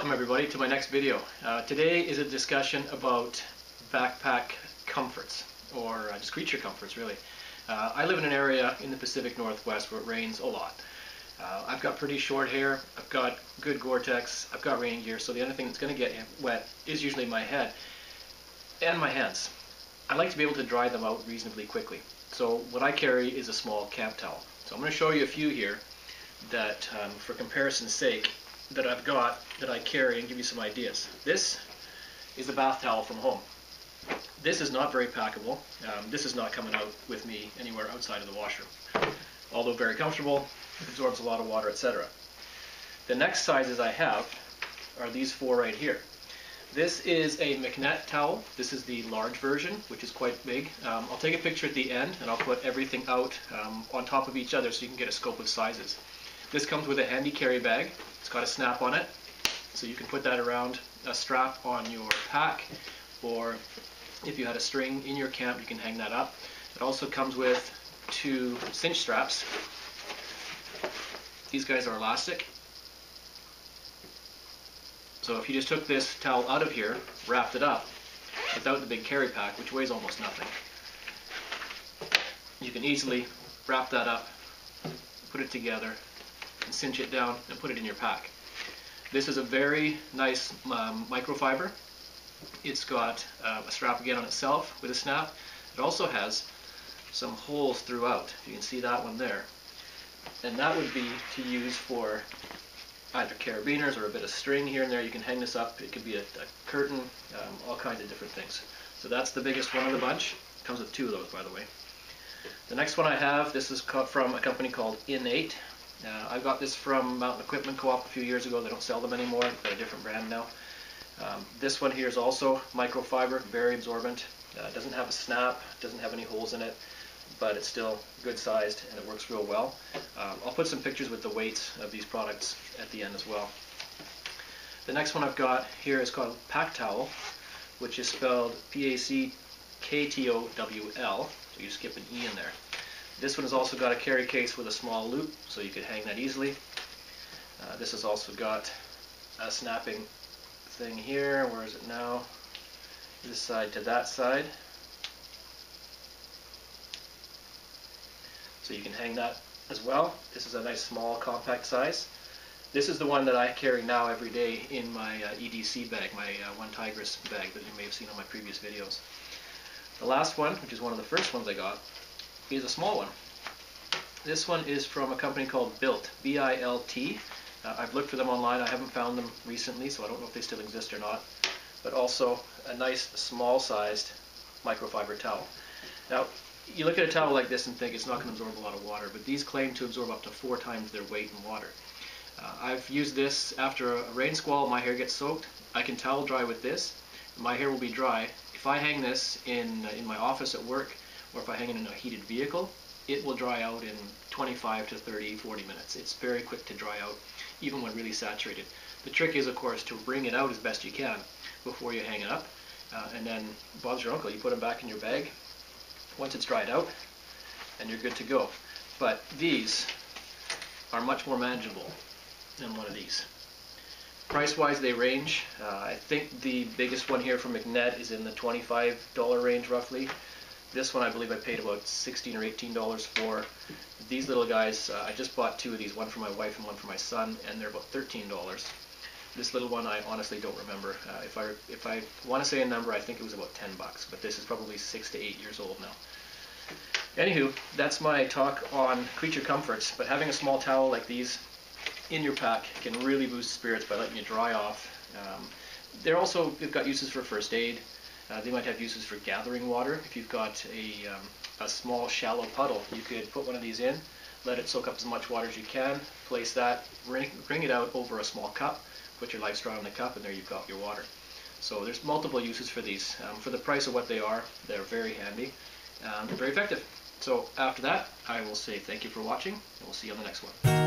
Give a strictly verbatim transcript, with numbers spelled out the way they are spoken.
Welcome everybody to my next video. Uh, today is a discussion about backpack comforts, or uh, just creature comforts really. Uh, I live in an area in the Pacific Northwest where it rains a lot. Uh, I've got pretty short hair, I've got good Gore-Tex, I've got rain gear, so the only thing that's going to get wet is usually my head and my hands. I like to be able to dry them out reasonably quickly. So what I carry is a small camp towel. So I'm going to show you a few here that, um, for comparison's sake, that I've got that I carry and give you some ideas. This is a bath towel from home. This is not very packable. Um, this is not coming out with me anywhere outside of the washroom. Although very comfortable, absorbs a lot of water, et cetera. The next sizes I have are these four right here. This is a McNett towel. This is the large version, which is quite big. Um, I'll take a picture at the end and I'll put everything out um, on top of each other so you can get a scope of sizes. This comes with a handy carry bag. It's got a snap on it, so you can put that around a strap on your pack, or if you had a string in your camp, you can hang that up. It also comes with two cinch straps. These guys are elastic. So if you just took this towel out of here, wrapped it up, without the big carry pack, which weighs almost nothing, you can easily wrap that up, put it together, and cinch it down and put it in your pack. This is a very nice um, microfiber. It's got uh, a strap again on itself with a snap. It also has some holes throughout. You can see that one there. And that would be to use for either carabiners or a bit of string here and there. You can hang this up. It could be a, a curtain, um, all kinds of different things. So that's the biggest one of the bunch. It comes with two of those, by the way. The next one I have, this is from a company called Innate. Uh, I got this from Mountain Equipment Co-op a few years ago. They don't sell them anymore. They've got a different brand now. Um, this one here is also microfiber, very absorbent. Uh, doesn't have a snap, doesn't have any holes in it, but it's still good sized and it works real well. Um, I'll put some pictures with the weights of these products at the end as well. The next one I've got here is called Pack Towel, which is spelled P A C K T O W L, so you skip an E in there. This one has also got a carry case with a small loop, so you could hang that easily. Uh, this has also got a snapping thing here. Where is it now? This side to that side. So you can hang that as well. This is a nice small compact size. This is the one that I carry now every day in my uh, E D C bag, my uh, One Tigris bag that you may have seen on my previous videos. The last one, which is one of the first ones I got, is a small one. This one is from a company called Bilt, B I L T. Uh, I've looked for them online. I haven't found them recently, so I don't know if they still exist or not. But also a nice small-sized microfiber towel. Now, you look at a towel like this and think it's not going to absorb a lot of water, but these claim to absorb up to four times their weight in water. Uh, I've used this after a rain squall. My hair gets soaked. I can towel dry with this. My hair will be dry. If I hang this in, uh, in my office at work, or if I hang it in a heated vehicle, it will dry out in twenty-five to thirty, forty minutes. It's very quick to dry out, even when really saturated. The trick is, of course, to wring it out as best you can before you hang it up. Uh, and then, Bob's your uncle, you put them back in your bag once it's dried out, and you're good to go. But these are much more manageable than one of these. Price-wise, they range. Uh, I think the biggest one here from McNett is in the twenty-five dollar range, roughly. This one I believe I paid about sixteen or eighteen dollars for. These little guys, uh, I just bought two of these, one for my wife and one for my son, and they're about thirteen dollars. This little one I honestly don't remember. Uh, if I if I want to say a number, I think it was about ten bucks, but this is probably six to eight years old now. Anywho, that's my talk on creature comforts, but having a small towel like these in your pack can really boost spirits by letting you dry off. Um, they're also, they've got uses for first aid. Uh, they might have uses for gathering water. If you've got a, um, a small shallow puddle, you could put one of these in, let it soak up as much water as you can, place that, wring, wring it out over a small cup, put your life straw in the cup, and there you've got your water. So there's multiple uses for these. Um, for the price of what they are, they're very handy. Um, they're very effective. So after that, I will say thank you for watching, and we'll see you on the next one.